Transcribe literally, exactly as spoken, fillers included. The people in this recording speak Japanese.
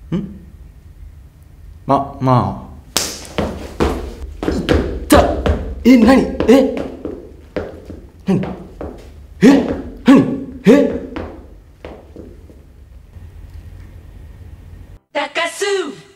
んま、まあ。いったえ、なにえなにえなにえ高須